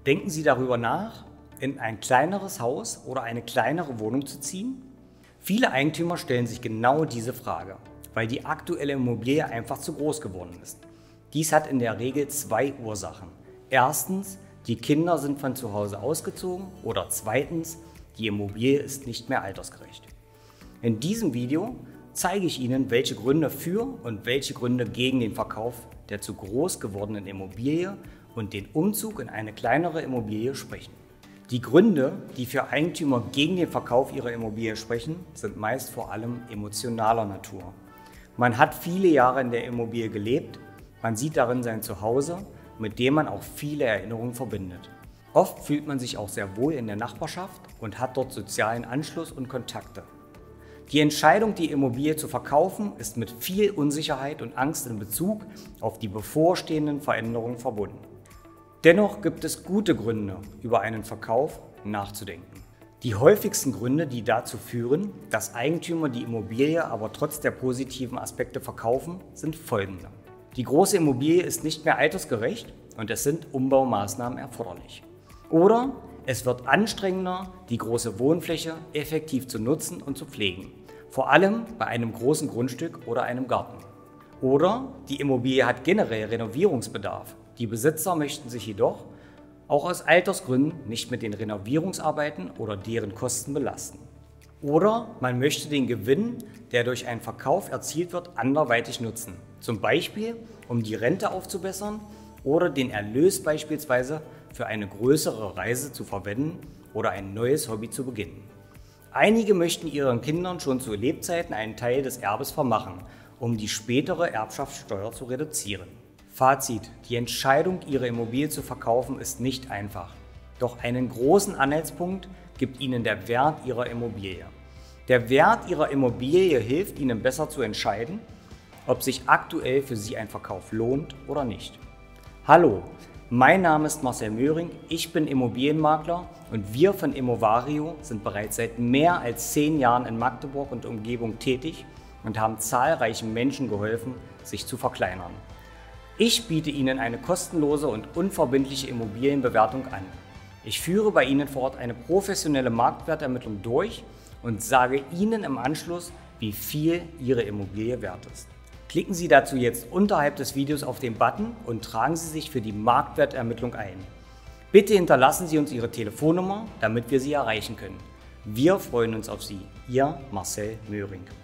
Denken Sie darüber nach, in ein kleineres Haus oder eine kleinere Wohnung zu ziehen? Viele Eigentümer stellen sich genau diese Frage, weil die aktuelle Immobilie einfach zu groß geworden ist. Dies hat in der Regel zwei Ursachen. Erstens, die Kinder sind von zu Hause ausgezogen oder zweitens, die Immobilie ist nicht mehr altersgerecht. In diesem Video zeige ich Ihnen, welche Gründe für und welche Gründe gegen den Verkauf der zu groß gewordenen Immobilie und den Umzug in eine kleinere Immobilie sprechen. Die Gründe, die für Eigentümer gegen den Verkauf ihrer Immobilie sprechen, sind meist vor allem emotionaler Natur. Man hat viele Jahre in der Immobilie gelebt, man sieht darin sein Zuhause, mit dem man auch viele Erinnerungen verbindet. Oft fühlt man sich auch sehr wohl in der Nachbarschaft und hat dort sozialen Anschluss und Kontakte. Die Entscheidung, die Immobilie zu verkaufen, ist mit viel Unsicherheit und Angst in Bezug auf die bevorstehenden Veränderungen verbunden. Dennoch gibt es gute Gründe, über einen Verkauf nachzudenken. Die häufigsten Gründe, die dazu führen, dass Eigentümer die Immobilie aber trotz der positiven Aspekte verkaufen, sind folgende. Die große Immobilie ist nicht mehr altersgerecht und es sind Umbaumaßnahmen erforderlich. Oder es wird anstrengender, die große Wohnfläche effektiv zu nutzen und zu pflegen. Vor allem bei einem großen Grundstück oder einem Garten. Oder die Immobilie hat generell Renovierungsbedarf. Die Besitzer möchten sich jedoch auch aus Altersgründen nicht mit den Renovierungsarbeiten oder deren Kosten belasten. Oder man möchte den Gewinn, der durch einen Verkauf erzielt wird, anderweitig nutzen. Zum Beispiel, um die Rente aufzubessern oder den Erlös beispielsweise für eine größere Reise zu verwenden oder ein neues Hobby zu beginnen. Einige möchten ihren Kindern schon zu Lebzeiten einen Teil des Erbes vermachen, um die spätere Erbschaftssteuer zu reduzieren. Fazit: Die Entscheidung, Ihre Immobilie zu verkaufen, ist nicht einfach. Doch einen großen Anhaltspunkt gibt Ihnen der Wert Ihrer Immobilie. Der Wert Ihrer Immobilie hilft Ihnen besser zu entscheiden, ob sich aktuell für Sie ein Verkauf lohnt oder nicht. Hallo, mein Name ist Marcel Möhring, ich bin Immobilienmakler und wir von Immovario sind bereits seit mehr als 10 Jahren in Magdeburg und Umgebung tätig und haben zahlreichen Menschen geholfen, sich zu verkleinern. Ich biete Ihnen eine kostenlose und unverbindliche Immobilienbewertung an. Ich führe bei Ihnen vor Ort eine professionelle Marktwertermittlung durch und sage Ihnen im Anschluss, wie viel Ihre Immobilie wert ist. Klicken Sie dazu jetzt unterhalb des Videos auf den Button und tragen Sie sich für die Marktwertermittlung ein. Bitte hinterlassen Sie uns Ihre Telefonnummer, damit wir Sie erreichen können. Wir freuen uns auf Sie. Ihr Marcel Möhring.